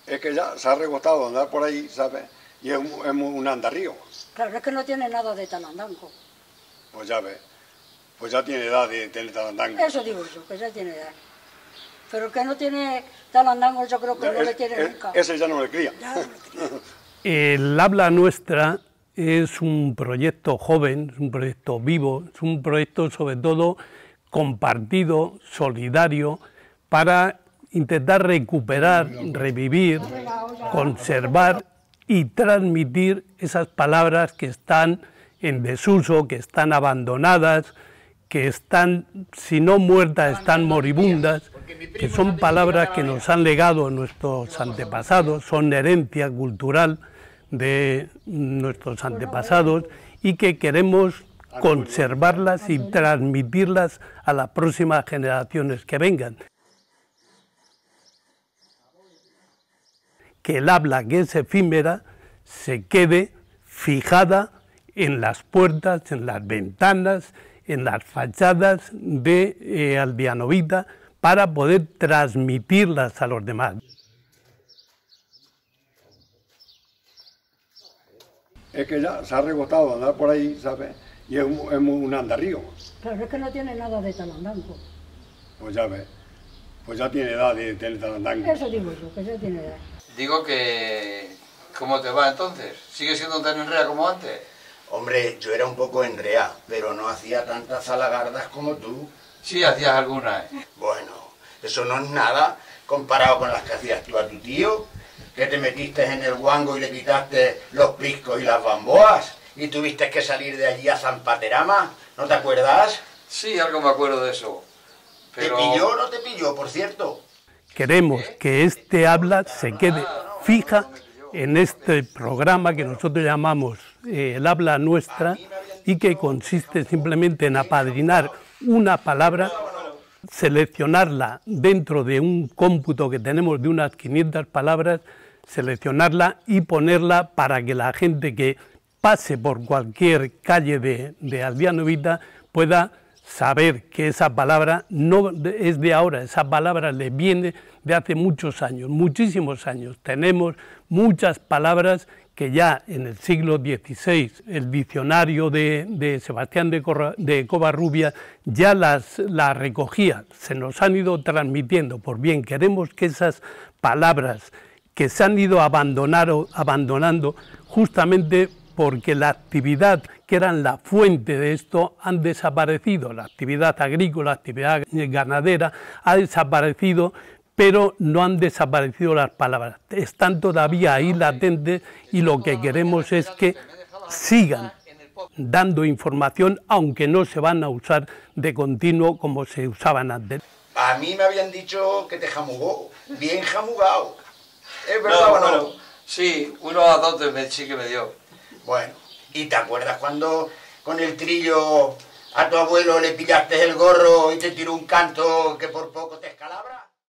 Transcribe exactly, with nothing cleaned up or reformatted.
Es que ya se ha regostado andar por ahí, ¿sabes? Y es un, es un andarrío. Claro, es que no tiene nada de talandango. Pues ya ves, pues ya tiene edad de tener talandango. Eso digo yo, que ya tiene edad. Pero el que no tiene talandango yo creo que ya, no es, le tiene es, nunca. Ese ya no le cría. Ya no le cría. El Habla Nuestra es un proyecto joven, es un proyecto vivo, es un proyecto sobre todo compartido, solidario, para intentar recuperar, revivir, conservar y transmitir esas palabras que están en desuso, que están abandonadas, que están, si no muertas, están moribundas, que son palabras que nos han legado nuestros antepasados, son herencia cultural de nuestros antepasados y que queremos conservarlas y transmitirlas a las próximas generaciones que vengan. Que el habla, que es efímera, se quede fijada en las puertas, en las ventanas, en las fachadas de eh, Aldeanovita, para poder transmitirlas a los demás. Es que ya se ha regostado andar por ahí, ¿sabes? Y es un, es un andarrío. Claro, es que no tiene nada de talandango. Pues ya ves, pues ya tiene edad de tener talandango. Eso digo yo, que ya tiene edad. Digo que... ¿Cómo te va entonces? ¿Sigues siendo tan enrea como antes? Hombre, yo era un poco enrea, pero no hacía tantas zalagardas como tú. Sí, hacías algunas. Bueno, eso no es nada comparado con las que hacías tú a tu tío, que te metiste en el guango y le quitaste los priscos y las bamboas, y tuviste que salir de allí a Zampaterama, ¿no te acuerdas? Sí, algo me acuerdo de eso. Pero... ¿Te pilló o no te pilló, por cierto? Queremos que este habla se quede fija en este programa que nosotros llamamos eh, el Habla Nuestra y que consiste simplemente en apadrinar una palabra, seleccionarla dentro de un cómputo que tenemos de unas quinientas palabras, seleccionarla y ponerla para que la gente que pase por cualquier calle de, de Aldeanovita pueda saber que esa palabra no es de ahora, esa palabra le viene de hace muchos años, muchísimos años. Tenemos muchas palabras que ya en el siglo dieciséis, el diccionario de, de Sebastián de, Corra, de Covarrubias ya las, las recogía, se nos han ido transmitiendo. Por bien, queremos que esas palabras que se han ido abandonando, abandonando justamente porque la actividad que eran la fuente de esto han desaparecido, la actividad agrícola, la actividad ganadera ha desaparecido, pero no han desaparecido las palabras, están todavía ahí latentes y lo que queremos es que sigan dando información, aunque no se van a usar de continuo como se usaban antes. A mí me habían dicho que te jamugó, bien jamugado. ¿Es verdad no, o no? Bueno, sí, uno a dos me, sí que me dio. Bueno, ¿y te acuerdas cuando con el trillo a tu abuelo le pillaste el gorro y te tiró un canto que por poco te...